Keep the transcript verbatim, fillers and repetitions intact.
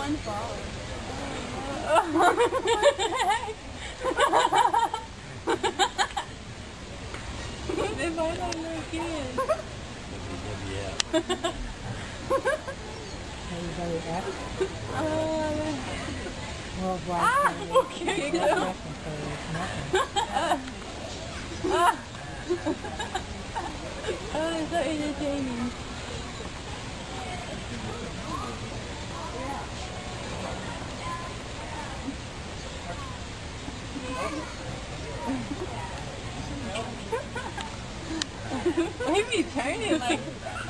unfollow. They might not know kids. Everybody happy? Uh, Worldwide. ah, okay. Nothing for nothing. Ah. Oh, it's so entertaining. Maybe turn it like